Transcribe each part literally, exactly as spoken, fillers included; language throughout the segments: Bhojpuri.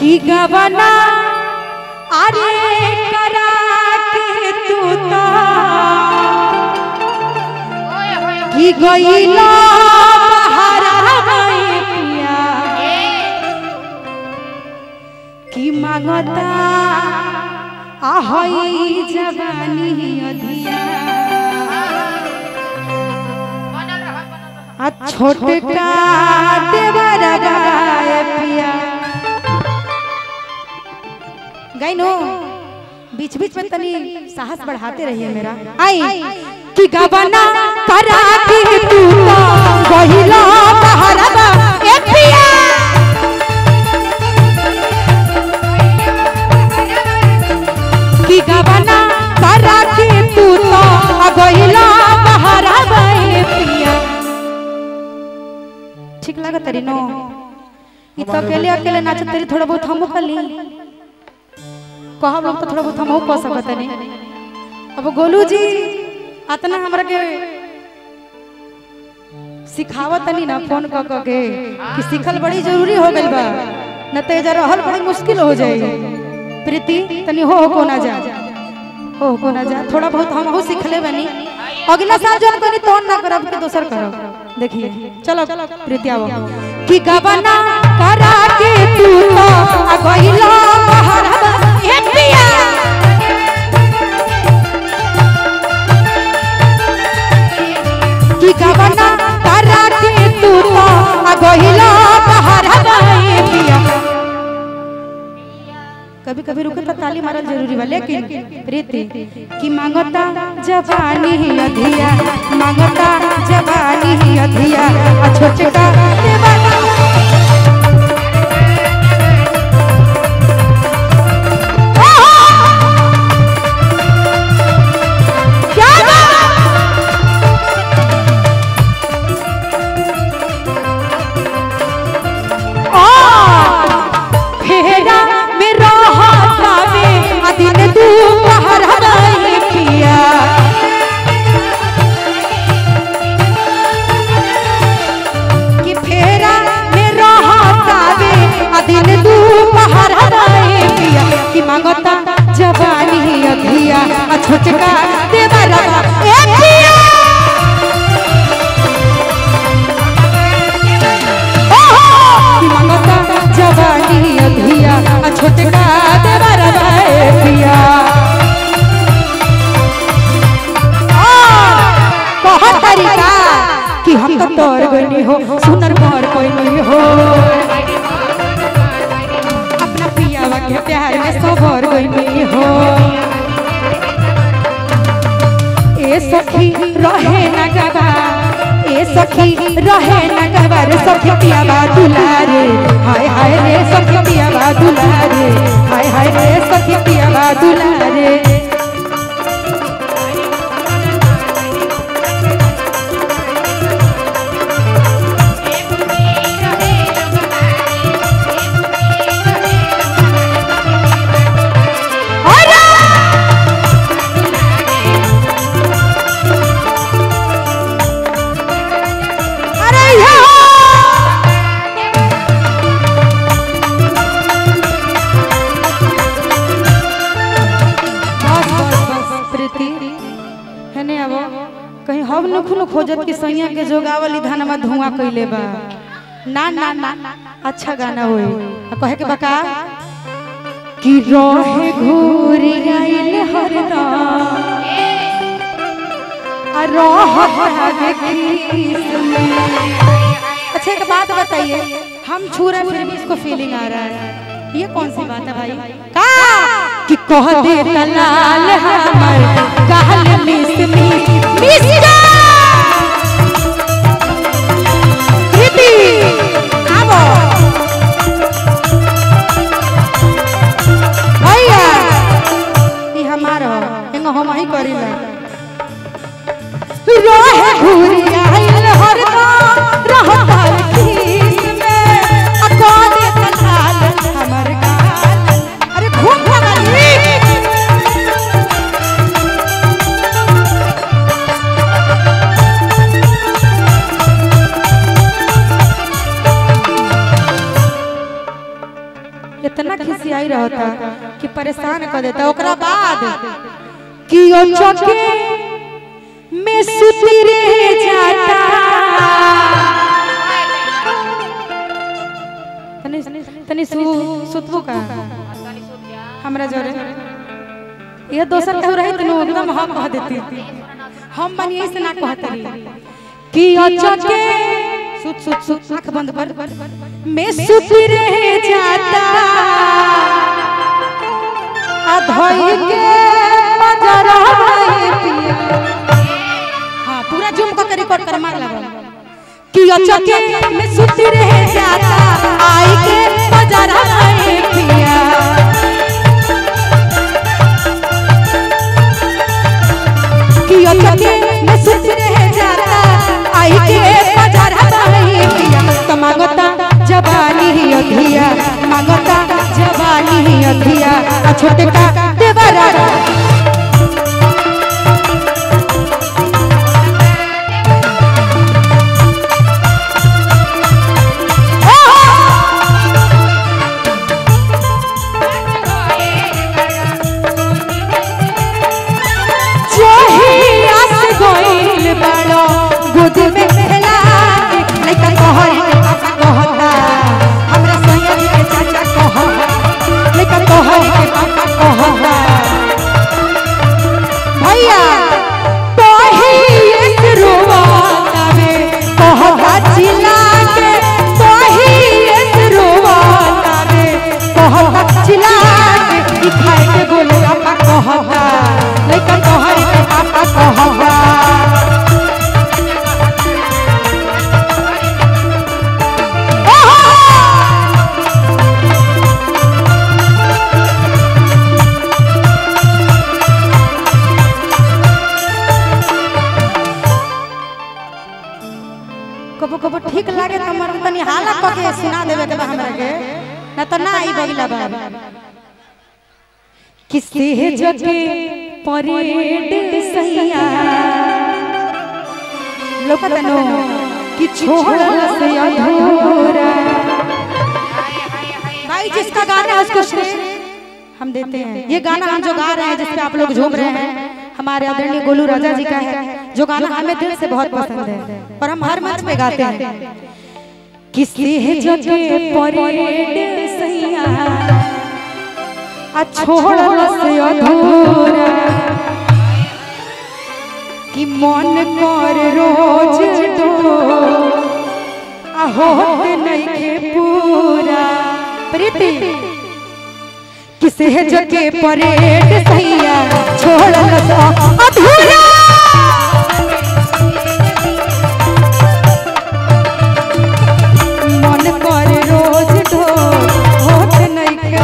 की गवना अरे करा के तू तो की गईला पिया की मांगता आहई जवानी अधिया आ छोटका देवर गाय पिया गई नो बीच बीच में तनी साहस बढ़ाते रहिए मेरा आई कि गवना करा के तू तो गहिला बहरबा ए पिया कि गवना करा के तू तो गहिला बहरबा ए पिया ठीक लगा तरी नो ये तो अकेले अकेले नाचत तरी थोड़ा बहुत हमहु कर ली कहब लोग तो थोड़ा बहुत हमहु कह सकत नहीं। अब गोलू जी अतना हमरा के सिखावत नहीं ना फोन क क के कि सिखल बड़ी जरूरी हो गइल बा न त एजा रहल बड़ी मुश्किल हो जाई। प्रीति तनी हो हो को ना जा हो को ना जा थोड़ा बहुत हमहु सिखले बनी अगला साल जोन कनी तोन ना करब के दोसर करब देखिए चलो प्रीति आओ कि गवना करा के तू तो आ गइला बहरबा ए पिया कि गवना करा के तू तो आ गइला बहरबा ए पिया कभी कभी रुके तो ताली मारल जरूरी बा लेकिन प्रीति कि मांगता जवानी अधिया मांगता जवानी अधिया आ छोटका देवाना मांगता जवानी अधिया आ छोटका देवरबा ए पिया ओहो मांगता जवानी अधिया आ छोटका देवरबा ए पिया कह तरीका कि हम तो तोर गनी हो सुनर पर कोई नहीं हो के प्यार में सबर गई हो ए सखी रहे न गवा ए सखी रहे न गवा रे सखी पिया बा दुलारे हाय हाय रे सखी पिया बा दुलारे हाय हाय रे सखी पिया बा दुलारे कहीं हम नखुन खोजत कि सैया के जोगावली धानमा धुआं कइले बा ना ना ना अच्छा गाना होई कहे के बका कि रहे घूरी आइल हरदम आ रहत खीस में। अच्छा एक बात बताइए हम छू रहे फिर भी इसको फीलिंग आ रहा है ये कौन सी बात है भाई का कि कह दे लाल हमर गाल मिस मिस मिस प्रीति आबो भैया ई हमारो एंगो हम ही करिला रोहे घूरी आइल हरदम रहत खीस में आ कह दे लाल हमर गाल अरे घूम भगली इतना खिसियाई रहता कि परेशान कर देता। ओकरा बाद कि ओ चौके में सुती रह जाता तनी तनी सु सुतबो का हमरा जोरे ये दोसर कहू रही तनु एकदम हम कह देती हम बनी ऐसे ना कहतरी कि ओ चौके सुत सुत सुत आंख बंद कर मैं सुती रह जाता अधोई के मजरा पिया। हाँ पूरा जूम को रिकॉर्ड कर मार लगा कि अच्छा के मैं सुती रह जाता आई के मजरा पिया। कि अच्छा के मैं सुती रह जाता आई के मजरा पिया। तो मांगता जवानी ही अधिया मांगता जवानी ही अधिया आ छोटे का देवरा कबो कबो ठीक लागे त मर तनी हाला क के सुना देबे के हमरा के न त ना आई बगला बा किसे जगे परेड सैया लोकतनो कि छोड़ से अधूरा। भाई जिसका गाना है उसको श्रेय हम देते हैं। ये गाना हम जो गा रहे हैं जिस पे आप लोग झूम रहे हैं हमारे आदरणीय गोलू राजा जी का है जो गाना हमें दिल से बहुत पसंद है और हम हर मंच पे गाते हैं। किसी जगे परेड सैया आ छोड़ से अधूरा कि मन कर रोज दो आ होत नहीं के पूरा प्रीति। किसे जगे परेड सैया छोड़ अधूरा मन कर रोज ढो होत नहीं के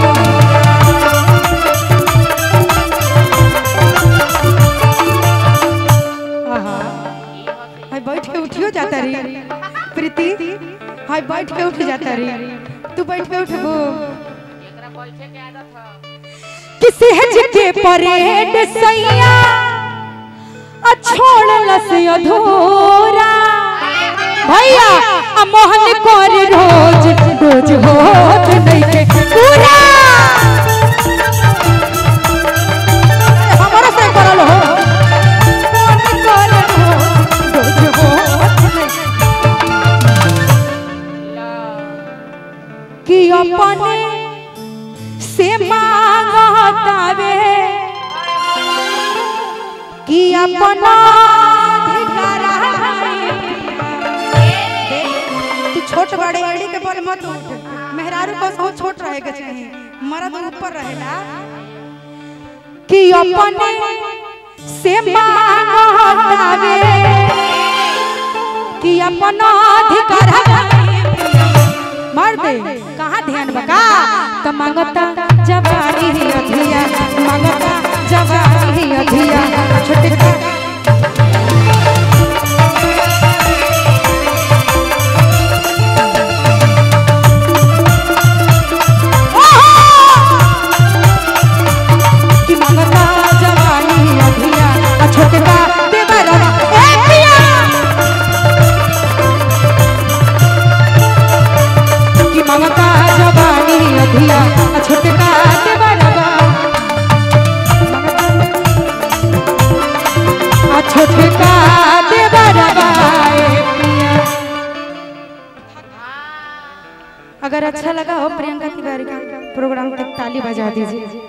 हाय बैठ के उठियो जाता रे प्रीति हाय बैठ के उठ जाता रे तू बैठ के उठबो किसी जगे परेड सैया आ छोड़ से अधूरा भैया आ मोहन कर रोज रोज होत नहीं के पूरा हमारा से करल हो मोहन कर रोज रोज होत नहीं कि अपने से मांगतावे कि अपना तू छोट बड़े एड़ी के बल मत उठ मेहरारू को सो छोट रहे के चाहिए मर्द ऊपर रहेला कि अपने से मांगतावे कि अपना अधिकार मार दे कहाँ ध्यान बका तो मांगता जवानी ही अधिया मांगता जवानी ही अधिया छोटे कि मांगता जवानी ही अधिया छोटे का देवरा कि मांगता जवानी अधिया अगर अच्छा लगा हो प्रियंका तिवारी का प्रोग्राम तक ताली बजा दीजिए।